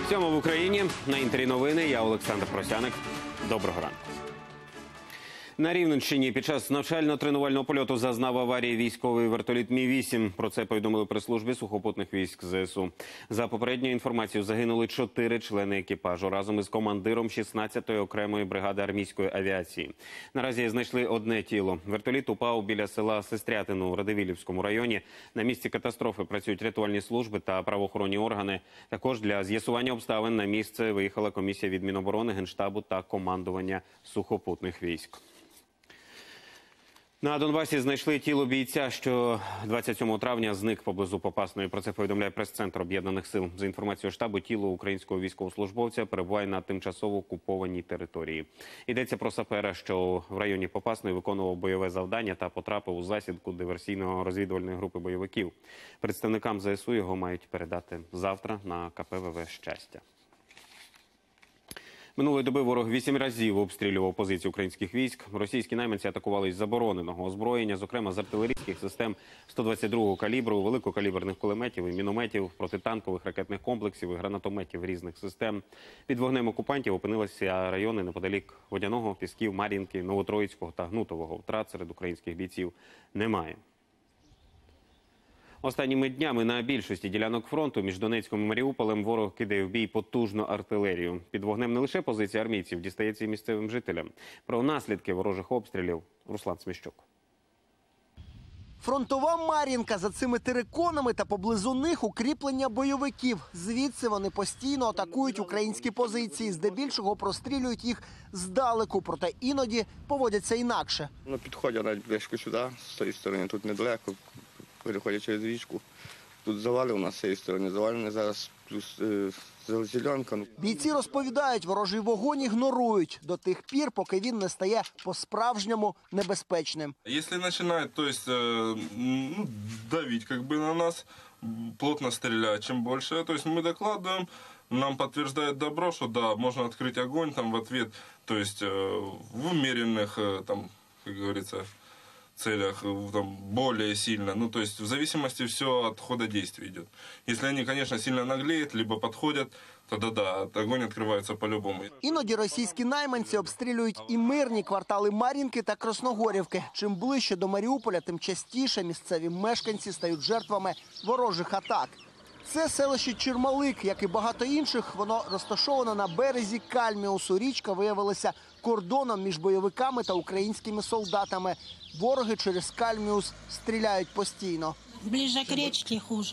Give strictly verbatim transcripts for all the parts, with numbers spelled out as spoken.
Сьома в Україні. На Інтері новини. Я Олександр Просяник. Доброго ранку. На Рівненщині під час навчально-тренувального польоту зазнав аварії військовий вертоліт Мі вісім. Про це повідомили прес-службі сухопутних військ ЗСУ. За попередньою інформацією, загинули чотири члени екіпажу разом із командиром шістнадцятої окремої бригади армійської авіації. Наразі знайшли одне тіло. Вертоліт упав біля села Сестрятину у Радивилівському районі. На місці катастрофи працюють рятувальні служби та правоохоронні органи. Також для з'ясування обставин на місце виїхала комісія від Міноборони, Генштабу та командування сухопутних військ. На Донбасі знайшли тіло бійця, що двадцять сьомого травня зник поблизу Попасної. Про це повідомляє прес-центр Об'єднаних сил. За інформацією штабу, тіло українського військовослужбовця перебуває на тимчасово окупованій території. Йдеться про сапера, що в районі Попасної виконував бойове завдання та потрапив у засідку диверсійно-розвідувальної групи бойовиків. Представникам ЗСУ його мають передати завтра на ка пе ве ве «Щастя». Минулої доби ворог вісім разів обстрілював позиції українських військ. Російські найманці атакували із забороненого озброєння, зокрема з артилерійських систем сто двадцять другого калібру, великокаліберних кулеметів і мінометів, протитанкових ракетних комплексів і гранатометів різних систем. Під вогнем окупантів опинилися райони неподалік Водяного, Пісків, Мар'їнки, Новотроїцького та Гнутового. Втрат серед українських бійців немає. Останніми днями на більшості ділянок фронту між Донецьком і Маріуполем ворог кидає в бій потужну артилерію. Під вогнем не лише позиції армійців, дістається і місцевим жителям. Про наслідки ворожих обстрілів Руслан Сміщук. Фронтова Мар'їнка, за цими териконами та поблизу них укріплення бойовиків. Звідси вони постійно атакують українські позиції, здебільшого прострілюють їх здалеку, проте іноді поводяться інакше. Ну, підходять навіть близько сюди, з цієї сторони, тут недалеко, переходять через річку. Тут завали у нас з цієї сторони, завалені зараз плюс е, зеленка. Бійці розповідають, ворожий вогонь ігнорують до тих пір, поки він не стає по-справжньому небезпечним. Якщо починають, то есть, ну, давити как бы, на нас, плотно стріляти, чим більше, то есть, ми докладуємо, нам підтверджують добро, що да, можна відкрити огонь там, в ответ, то есть, в умеренных, там, как говорится, целях там, более сильно. Ну, то есть в зависимости все от хода действий идет. Если они, конечно, сильно наглеют, либо подходят, тогда да, огонь відкривається по-любому. Іноді російські найманці обстрілюють і мирні квартали Мар'їнки та Красногорівки. Чим ближче до Маріуполя, тим частіше місцеві мешканці стають жертвами ворожих атак. Це селище Чермалик, як і багато інших, воно розташовано на березі Кальміусу. Річка виявилася кордоном між бойовиками та українськими солдатами. Вороги через Кальміус стріляють постійно. Ближе к речке хуже.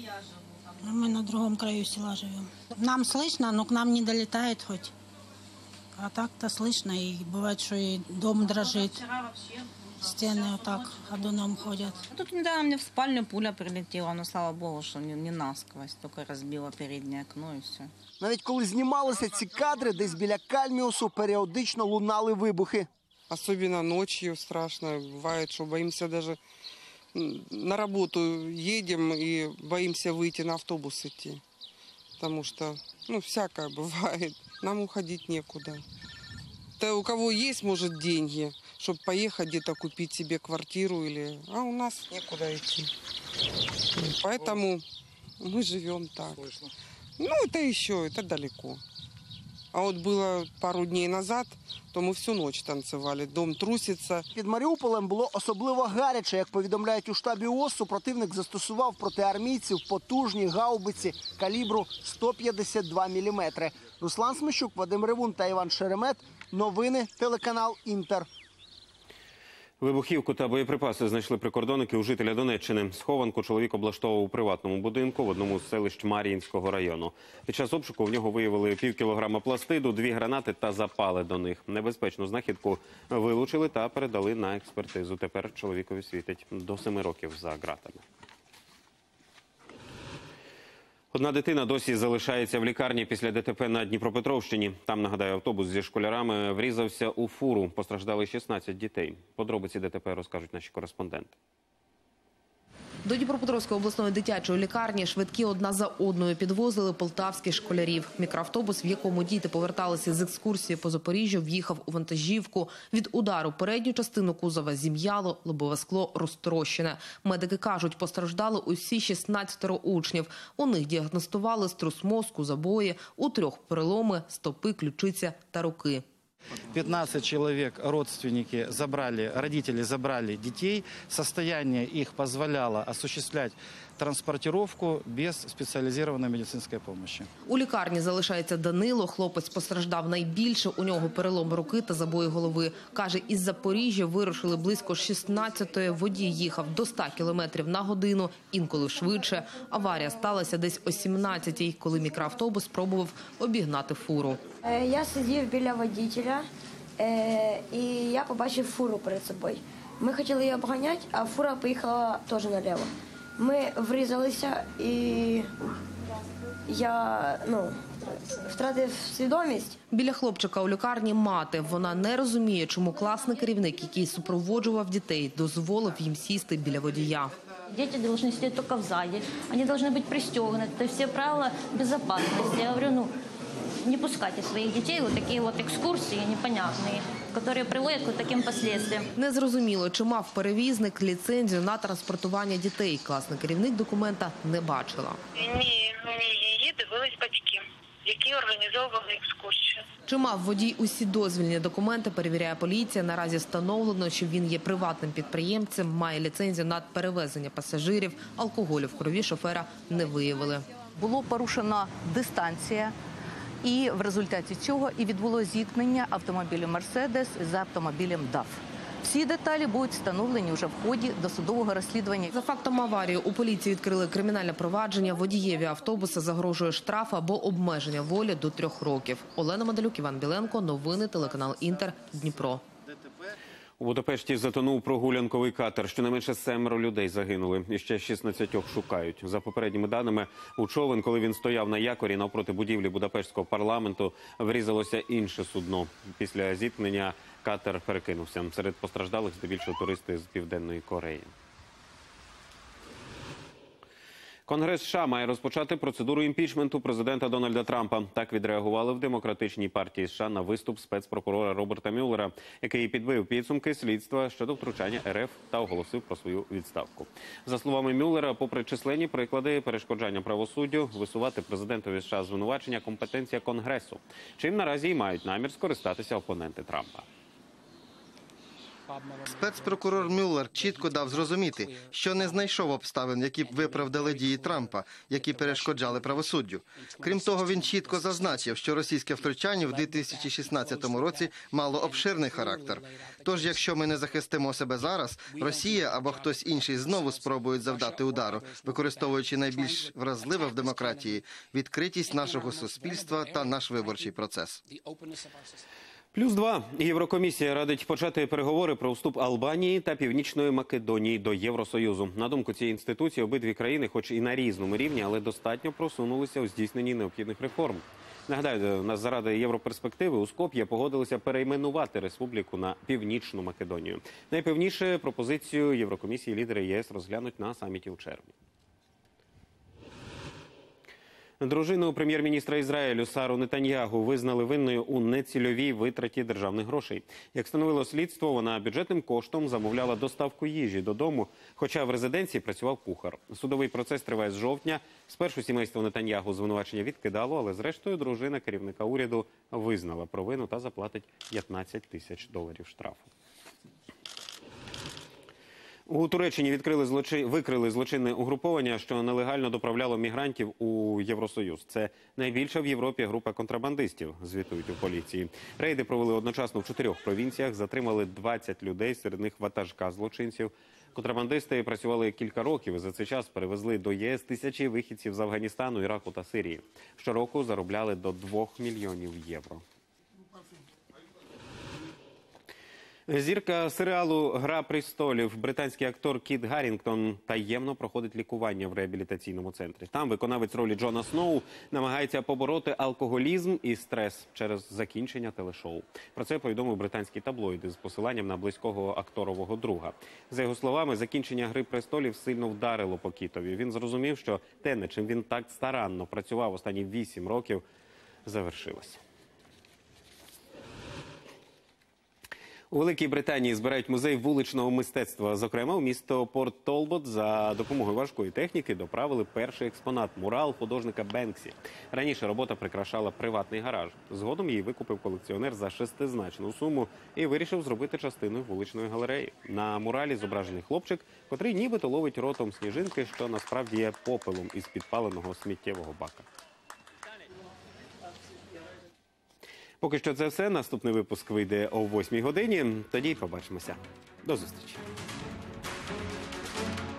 Мы на другом краю села живем. Нам слышно, но к нам не долетает хоть. А так-то слышно, и бывает, что и дом дрожит. Стены вот так ходуном ходят. Тут недавно мне в спальню пуля прилетела, но слава богу, что не, не насквозь, только разбила переднее окно и все. Навіть коли знімалися ці кадри, десь біля Кальміусу періодично лунали вибухи. Особенно ночью страшно. Бывает, что боимся даже на работу едем и боимся выйти на автобус идти. Потому что, ну, всякое бывает. Нам уходить некуда. Да у кого есть, может, деньги, чтобы поехать где-то купить себе квартиру, или... а у нас некуда идти. Поэтому мы живем так. Ну, это еще, это далеко. А от було пару днів назад, то ми всю ніч танцювали, дом труситься. Під Маріуполем було особливо гаряче. Як повідомляють у штабі ООС, супротивник застосував проти армійців потужні гаубиці калібру сто п'ятдесят два міліметри. Руслан Сміщук, Вадим Ревун та Іван Шеремет. Новини, телеканал «Інтер». Вибухівку та боєприпаси знайшли прикордонники у жителя Донеччини. Схованку чоловік облаштовував у приватному будинку в одному з селищ Мар'їнського району. Під час обшуку в нього виявили пів кілограма пластиду, дві гранати та запали до них. Небезпечну знахідку вилучили та передали на експертизу. Тепер чоловікові світить до семи років за ґратами. Одна дитина досі залишається в лікарні після де те пе на Дніпропетровщині. Там, нагадаю, автобус зі школярами врізався у фуру. Постраждали шістнадцять дітей. Подробиці де те пе розкажуть наші кореспонденти. До Дніпропетровської обласної дитячої лікарні швидкі одна за одною підвозили полтавських школярів. Мікроавтобус, в якому діти поверталися з екскурсії по Запоріжжю, в'їхав у вантажівку. Від удару передню частину кузова зім'яло, лобове скло розтрощене. Медики кажуть, постраждали усі шістнадцятеро учнів. У них діагностували струс мозку, забої, у трьох переломи стопи, ключиця та руки. пятнадцать человек, родственники забрали, родители забрали детей. Состояние их позволяло осуществлять транспортировку без спеціалізованої медицинської допомоги. У лікарні залишається Данило. Хлопець постраждав найбільше. У нього перелом руки та забої голови. Каже, із Запоріжжя вирушили близько шістнадцятої. Водій їхав до ста кілометрів на годину, інколи швидше. Аварія сталася десь о сімнадцятій, коли мікроавтобус спробував обігнати фуру. Я сидів біля водителя, і я побачив фуру перед собою. Ми хотіли її обганяти, а фура поїхала теж наліво. Ми врізалися, і я ну, втратив свідомість. Біля хлопчика у лікарні мати. Вона не розуміє, чому класний керівник, який супроводжував дітей, дозволив їм сісти біля водія. Дети должны сидеть только сзади, они должны быть пристегнуты, это все правила безопасности. Я говорю, ну, не пускайте своих детей вот такие вот экскурсии непонятные, которые приводят к таким последствиям. Незрозуміло, чи мав перевізник ліцензію на транспортування дітей. Класний керівник документа не бачила. Ні, ні, її дивились батьки, які організовували екскурсію. Чи мав водій усі дозвільні документи, перевіряє поліція. Наразі встановлено, що він є приватним підприємцем, має ліцензію на перевезення пасажирів. Алкоголю в крові шофера не виявили. Було порушена дистанція. І в результаті цього і відбулося зіткнення автомобілю «Мерседес» з автомобілем «даф». Всі деталі будуть встановлені вже в ході досудового розслідування. За фактом аварії у поліції відкрили кримінальне провадження. Водієві автобуса загрожує штраф або обмеження волі до трьох років. Олена Мадалюк, Іван Біленко. Новини, телеканал «Інтер», Дніпро. У Будапешті затонув прогулянковий катер. Щонайменше семеро людей загинули. І ще шістнадцятьох шукають. За попередніми даними, у човен, коли він стояв на якорі навпроти будівлі Будапештського парламенту, врізалося інше судно. Після зіткнення катер перекинувся. Серед постраждалих здебільшого туристи з Південної Кореї. Конгрес США має розпочати процедуру імпічменту президента Дональда Трампа. Так відреагували в Демократичній партії США на виступ спецпрокурора Роберта Мюллера, який підбив підсумки слідства щодо втручання РФ та оголосив про свою відставку. За словами Мюллера, попри численні приклади перешкоджання правосуддю, висувати президентові США звинувачення компетенція Конгресу, чим наразі й мають намір скористатися опоненти Трампа. Спецпрокурор Мюллер чітко дав зрозуміти, що не знайшов обставин, які б виправдали дії Трампа, які перешкоджали правосуддю. Крім того, він чітко зазначив, що російське втручання в дві тисячі шістнадцятому році мало обширний характер. Тож, якщо ми не захистимо себе зараз, Росія або хтось інший знову спробують завдати удару, використовуючи найбільш вразливе в демократії – відкритість нашого суспільства та наш виборчий процес. Плюс два. Єврокомісія радить почати переговори про вступ Албанії та Північної Македонії до Євросоюзу. На думку цієї інституції, обидві країни, хоч і на різному рівні, але достатньо просунулися у здійсненні необхідних реформ. Нагадаю, заради європерспективи у Скоп'є погодилися перейменувати республіку на Північну Македонію. Найпевніше пропозицію Єврокомісії лідери ЄС розглянуть на саміті у червні. Дружину прем'єр-міністра Ізраїлю Сару Нетаньягу визнали винною у нецільовій витраті державних грошей. Як встановило слідство, вона бюджетним коштом замовляла доставку їжі додому, хоча в резиденції працював кухар. Судовий процес триває з жовтня. Спершу сімейство Нетаньягу звинувачення відкидало, але зрештою дружина керівника уряду визнала провину та заплатить п'ятнадцять тисяч доларів штрафу. У Туреччині відкрили злочин... викрили злочинне угруповання, що нелегально доправляло мігрантів у Євросоюз. Це найбільша в Європі група контрабандистів, звітують у поліції. Рейди провели одночасно в чотирьох провінціях, затримали двадцять людей, серед них ватажка злочинців. Контрабандисти працювали кілька років і за цей час перевезли до ЄС тисячі вихідців з Афганістану, Іраку та Сирії. Щороку заробляли до двох мільйонів євро. Зірка серіалу «Гра престолів» британський актор Кіт Гаррінгтон таємно проходить лікування в реабілітаційному центрі. Там виконавець ролі Джона Сноу намагається побороти алкоголізм і стрес через закінчення телешоу. Про це повідомив британський таблоїд із посиланням на близького акторового друга. За його словами, закінчення «Гри престолів» сильно вдарило по Кітові. Він зрозумів, що те, над чим він так старанно працював останні вісім років, завершилось. У Великій Британії збирають музей вуличного мистецтва. Зокрема, у місто Порт Толбот за допомогою важкої техніки доправили перший експонат – мурал художника Бенксі. Раніше робота прикрашала приватний гараж. Згодом її викупив колекціонер за шестизначну суму і вирішив зробити частиною вуличної галереї. На муралі зображений хлопчик, котрий нібито ловить ротом сніжинки, що насправді є попелом із підпаленого сміттєвого бака. Поки що це все. Наступний випуск вийде о восьмій годині. Тоді побачимося. До зустрічі.